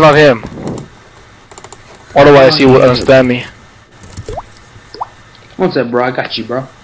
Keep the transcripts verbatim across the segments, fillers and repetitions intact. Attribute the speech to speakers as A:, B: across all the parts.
A: not him. Otherwise, he would understand me.
B: What's up, bro? I got you, bro.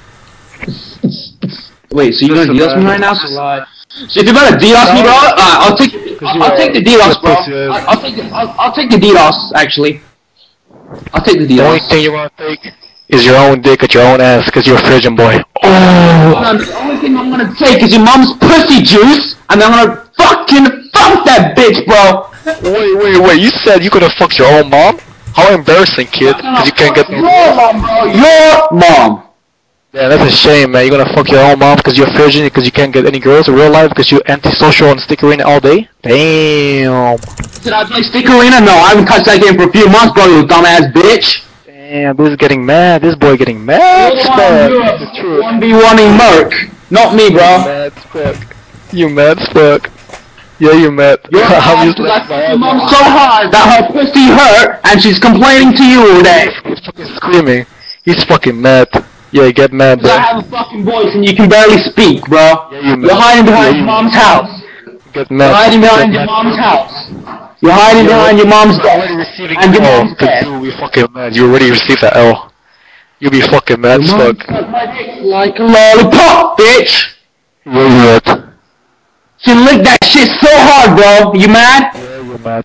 B: Wait, so you're gonna D D oS me right now? So, so if you're gonna D D oS me, bro, uh, I'll take I'll, I'll take the D D oS, bro. I'll, I'll take the, I'll, I'll take the D D oS actually. I'll take the D D oS.
A: The only thing you wanna take is your own dick at your own ass, cause you're a virgin boy. Oh.
B: The only thing I'm gonna take is your mom's pussy juice, and I'm gonna fucking fuck that bitch, bro.
A: Wait, wait, wait! You said you could've fucked your own mom? How embarrassing, kid! Cause you can't get no.
B: Your mom, bro. Your mom.
A: Yeah, that's a shame, man. You're gonna fuck your own mom because you're a virgin, because you can't get any girls in real life, because you're antisocial and stick arena all day? Damn.
B: Did I play stick arena? No, I haven't touched that game for a few months, bro, you dumbass bitch.
A: Damn, this is getting mad. This boy getting mad.
B: You're one v one-ing Merc. Not me, bro.
A: You mad as fuck. You mad as fuck. Yeah, you mad.
B: You're mad because I fucked your mom so hard that her pussy hurt, and she's complaining to you all day.
A: He's fucking screaming. He's fucking mad. Yeah, get mad, bro.
B: I have a fucking voice and you can barely speak, bro.
A: Yeah, you
B: You're hiding behind
A: yeah,
B: your mom's house.
A: Get mad.
B: You're hiding behind your mom's house. You're hiding
A: You're
B: behind your mom's bed. And your
A: L,
B: mom's bed.
A: You be fucking mad. You already received that L. You be fucking mad as fuck.
B: Like a lollipop, bitch.
A: Where you at?
B: She licked that shit so hard, bro. You mad?
A: Yeah, you're mad.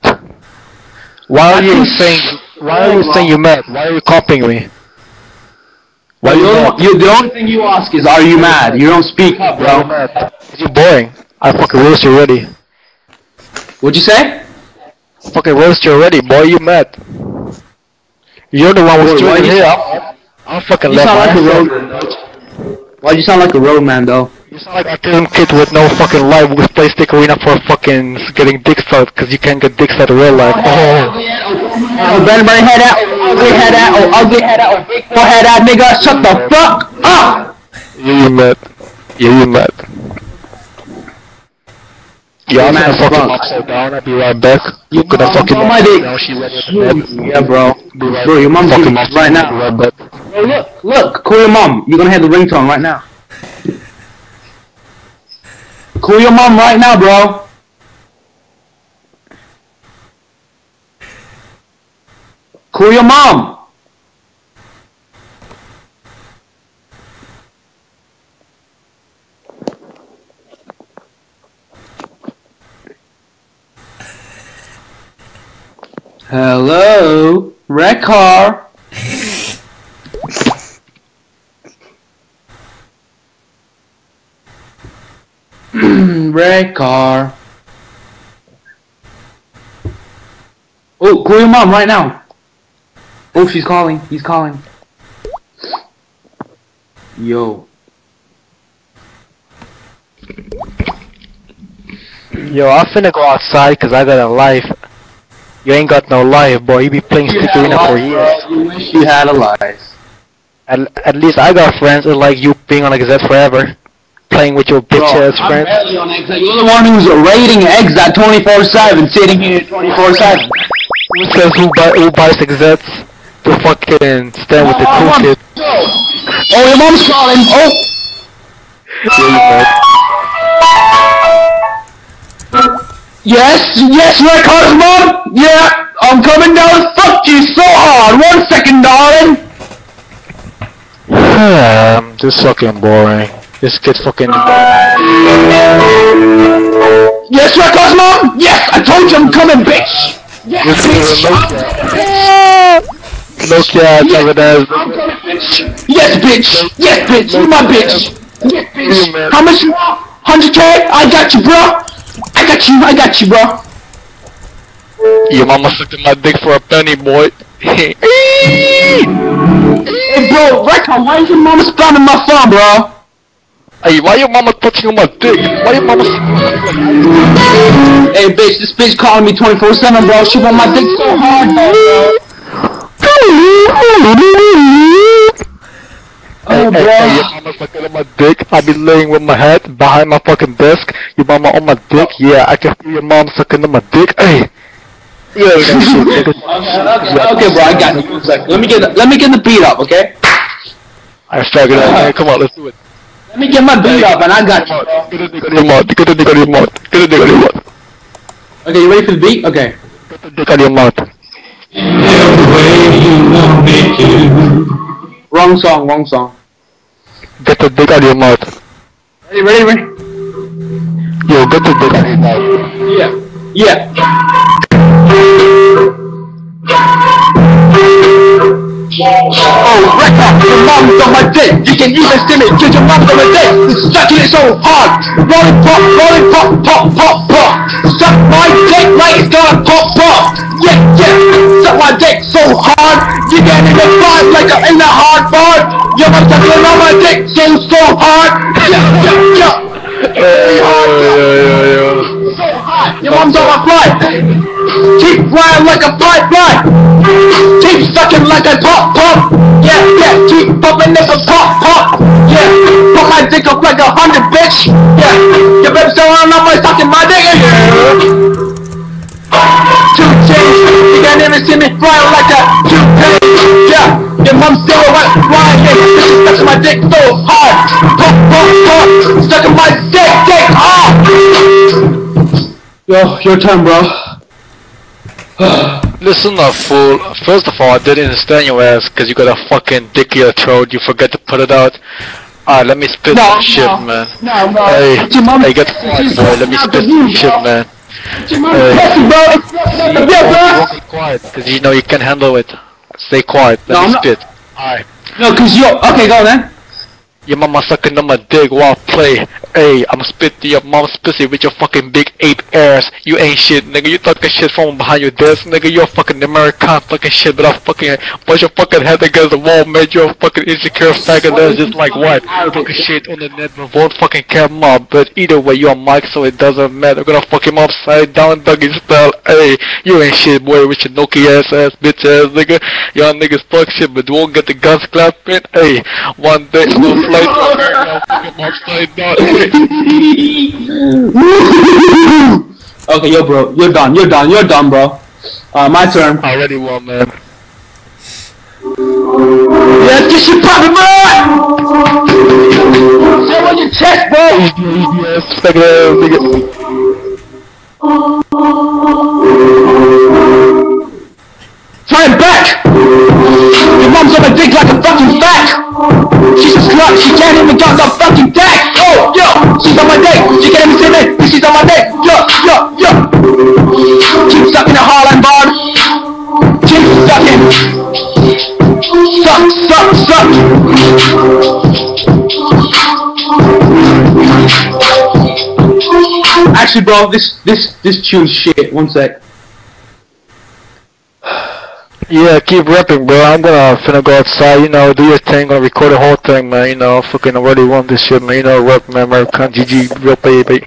A: Why are you saying? Why are you saying you mad? Why are you copying me?
B: Why you, you, the only thing you ask is, are you mad? You don't speak up, bro.
A: You're boring. I fucking roast you already.
B: What'd you say?
A: Fucking roast you already, boy. You mad? You're the one who's doing it here. I'll, I'll fucking
B: you
A: let
B: sound
A: my
B: like a road. Why'd you sound like a roadman, though?
A: You sound like a autism kid with no fucking life who plays stick arena for fucking getting dick sucked because you can't get dick sucked in real life. Oh.
B: Oh, Benny head out, oh, ugly head out, oh, ugly head out, oh, big forehead out, nigga, shut the fuck up!
A: Yeah, you mad. Yeah, you mad. Yeah, I'm gonna fucking upside down, I'll be right back. You're gonna fucking
B: my dick.
A: now, she ready to bed.
B: Yeah, bro. Bro, your mom's fucking right now. Bro, look, look, call your mom. You're gonna hear the ringtone right now. Call your mom right now, bro. Call your mom. Hello, wreck car. Red car. Oh, call your mom right now. Oh, she's calling. He's calling. Yo.
A: Yo, I'm finna go outside cause I got a life. You ain't got no life, boy. You be playing stick arena for years.
B: You wish you had a life.
A: At, at least I got friends that like you being on Exet forever. Playing with your bitch ass friends.
B: I'm barely on Exet. You're the one who's rating Exet twenty-four seven, sitting here twenty-four seven.
A: Who says who, buy, who buys Exets to fucking stand with the cool kid?
B: Oh, your mom's calling. Oh!
A: Yeah, you bet.
B: Yes, yes, Records, mom! Yeah, I'm coming down. Fuck you so hard. One second, darling.
A: Um, this is fucking boring. This kid fucking.
B: Yes, Records, mom! Yes, I told you I'm coming, bitch! Yes,
A: bitch! Nokia, seven S.
B: I'm coming, bitch! Yes, bitch! Yes, bitch! You my bitch! Yes, bitch! How much you want? one hundred K? I got you, bro! I got you, I got you, bro!
A: Your mama sucked my dick for a penny, boy.
B: Hey, bro, Record, why is your mama spamming my phone, bro?
A: Hey, why your mama touching on my dick? Why your mama sucking my dick?
B: Hey, bitch, this bitch calling me twenty-four seven, bro. She want my dick so hard, bro.
A: Hey,
B: Oh, bro.
A: hey, hey, your mama sucking on my dick. I be laying with my head behind my fucking desk. Your mama on my dick. Yeah, I can feel your mom sucking on my dick. Hey. Yeah, that shit.
B: okay, okay, bro, I got you. One second. Let me get the, let me get the beat up, okay?
A: I figured it out, man. Come on, let's do it.
B: Let me get my beat up, and I got you, bro.
A: Get a dick on your mouth. Get a dick on your mouth. Get a dick on your mouth.
B: Okay, you ready for the beat? Okay.
A: Get the dick out of your mouth.
C: Every way you want me to.
B: Wrong song, wrong song.
A: Get the dick out of your mouth.
B: Ready, ready, ready?
A: Yo, get the dick out of your mouth.
B: Yeah. Yeah. Oh, record, your mom's on my dick. You can even see me, cause your mom's on my dick. It's sucking it so hard. Rolling pop, rolling pop, pop, pop, pop. Suck my dick like it's gonna pop, pop. Yeah, yeah, suck my dick so hard. You get in the vibe like I'm in a hard bar. Your mom's sucking on my dick so, so hard. Yeah, yeah, yeah.
A: Hey, yo, yo, yo, yo.
B: So hot, your mom's on my fly. Keep flying like a fly, fly. Keep sucking like a pop, pop. Yeah, yeah, keep popping nigga pop, pop. Yeah, put my dick up like a hundred, bitch. Yeah, your baby's so on my sucking my dick. Yeah. Two chains, you can't even see me flying like a two-page. Yeah, your mom's still right, flying. Yeah, she's sucking my dick so hard. Pop, pop, pop, sucking my dick, dick hard. Yo, your turn, bro.
A: Listen up, fool. First of all, I didn't understand your ass because you got a fucking dick in your throat. You forget to put it out. Alright, let me spit
B: No,
A: some shit,
B: no.
A: man.
B: No, bro.
A: Hey,
B: It's your mom-
A: hey, get quiet, boy. Let me
B: It's
A: spit
B: you,
A: some
B: bro.
A: shit, man.
B: Your mom's
A: Hey.
B: pussy, bro. It's not yeah, bro.
A: Be quiet, because you know you can handle it. Stay quiet. Let
B: No,
A: me
B: I'm not-
A: spit. Alright.
B: No, cause you. Okay, go then.
A: Your mama sucking on my dick while I play. Hey, I'm spitting your mom's pussy with your fucking big ape ass. You ain't shit, nigga. You talking shit from behind your desk, nigga. You're fucking American fucking shit, but I fucking push your fucking head against the wall, made you a fucking insecure faggot that's just like what? Fucking shit on the net, but won't fucking care mob. But either way, you're Mike, so it doesn't matter. I'm gonna fuck him upside down, doggy style. Hey, you ain't shit, boy, with your Nokia ass ass bitch ass, nigga. Y'all niggas talk shit, but won't get the guns clapping. Hey, one day, no flight, now fuck him upside down.
B: Okay, yo, bro. You're done. You're done. You're done, bro. Uh, my turn.
A: I already won, man.
B: Yeah, get shit poppin', bro. Show on your chest, bro.
A: Yes, faggot ass nigga.
B: Turn back. Your mom's on my dick like a fucking fat. She's a slut. She can't even got no fucking dick. Oh, yo. She's on my dick. She can't even see me. She's on my dick. Yo, yo, yo. Keep sucking the Harlem bar. Keep sucking. Suck, suck, suck. Actually, bro, this this this tune's shit. One sec.
A: Yeah, keep rapping, bro. I'm gonna finna go outside, you know, do your thing, gonna record the whole thing, man. You know, fucking already won this shit, man. You know, rap, man, American, G G, real baby.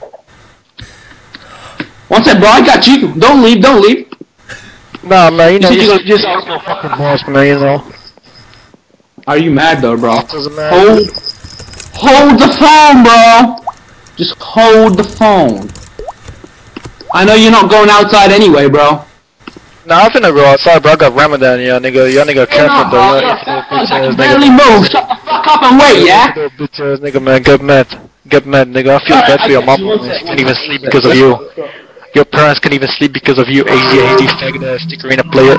B: One sec, bro. I got you. Don't leave. Don't leave.
A: Nah, man, you know,
B: You
A: you
B: said you
A: just, just no fucking boss, man, you know.
B: Are you mad though, bro?
A: Doesn't matter.
B: Hold, hold the phone, bro. Just hold the phone. I know you're not going outside anyway, bro.
A: Nah, I'm finna go outside, bro. I got Ramadan, yeah, nigga. Y'all nigga careful,
B: No,
A: though.
B: bro.
A: Yeah, bitch
B: I
A: ass
B: can barely
A: nigga.
B: move. Shut the fuck up and wait, yeah?
A: Bitch ass nigga, man. Get mad. Get mad, nigga. I feel
B: Alright,
A: bad
B: I
A: for your
B: got
A: mom.
B: you. One
A: Man.
B: sec,
A: She
B: one
A: can't even
B: sec.
A: sleep because of you. Your parents can't even sleep because of you. A Z A Z faggot ass stickerina player.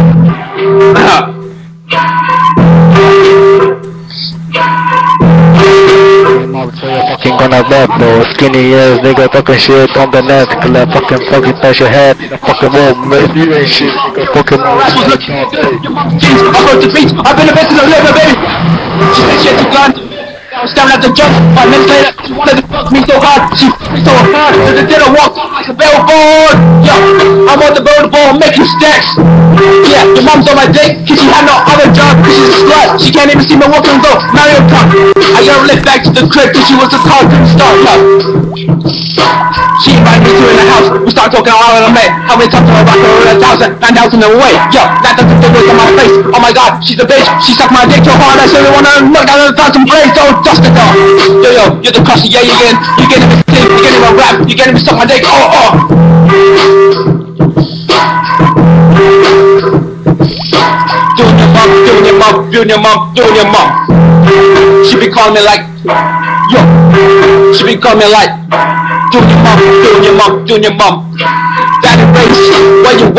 A: I'm fucking gonna rap, bro. Skinny ass nigga talking shit on the net. Cause I fucking fucking touch your head. Fucking wall, man. You ain't shit, nigga. Fucking
B: I wrote the beats. I've been the best in the liver, baby. She said shit to gun. I was staring at the judge. Five minutes later, she wanted to fuck me so hard. She fucked me so hard that the dinner walked off like a billboard. Yo, I'm on the billboard, make you stacks. Yeah, your mom's on my dick, cause she had no other job, cause she's a slut. She can't even see me walking though. Mario Kart. I got her lift back to the crib, cause she was a cartoon star. Yo. She invited me to in the house. We start talking all in a minute. How many times do I rock her with a thousand, nine thousand away? Yo, that doesn't fit with on my face. Oh my god, she's a bitch. She sucked my dick so hard, I said I wanna knock out a thousand braids. Oh, just a dog. Yo, yo, you're the crusher. Yeah, you get, you get him sing, you get him a rap, you get him suck my dick. Oh, oh. Doing your mom, doing your mom, doing your mom, doing your mom. She be calling me like, yo. She be calling me like, doing your mom, doing your mom, doing your mom. Daddy race, where you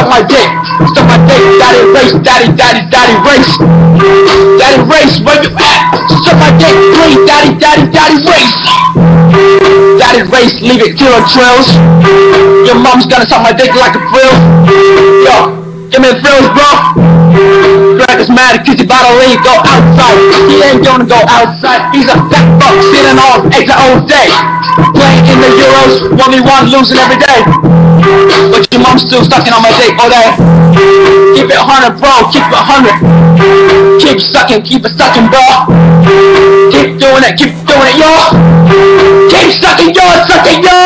B: suck my dick, suck my dick, daddy race, daddy, daddy, daddy race, daddy race, where you at? Suck my dick, please, daddy, daddy, daddy race, daddy race, leave it killer trails. Your mom's gonna suck my dick like a frill. Yo, give me the frills, bro. Greg is mad cause he about to leave, go outside. He ain't gonna go outside. He's a fat fuck sitting on eggs all day, playing in the Euros, one v one, losing every day. But your mom's still sucking on my dick all day. Keep it one hundred, bro, keep it one hundred. Keep sucking, keep it sucking, bro. Keep doing it, keep doing it, yo. Keep sucking, yo, sucking, yo.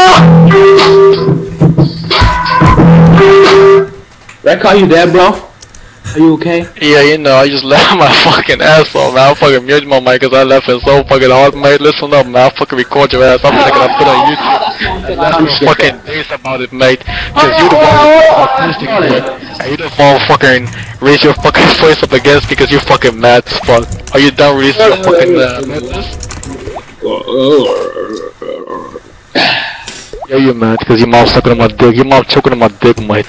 B: Did I call you dad, bro? Are you okay?
A: Yeah, you know, I just left my fucking asshole, man. I fucking muted my mic cause I left it so fucking hard, mate. Listen up, man. I fucking record your ass. I'm thinking I put it on YouTube. I'm fucking days about it, mate. Cause you the one who autistic, and you the one who fucking raise your fucking voice up against me cause you fucking mad as fuck. Are you done releasing your fucking uh, madness? Yeah, you mad cause your mom sucking on my dick. Your mom choking on my dick, mate.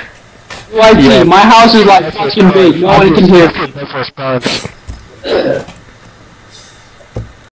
B: Y T, my house is like fucking big, no one can hear.
A: First parents.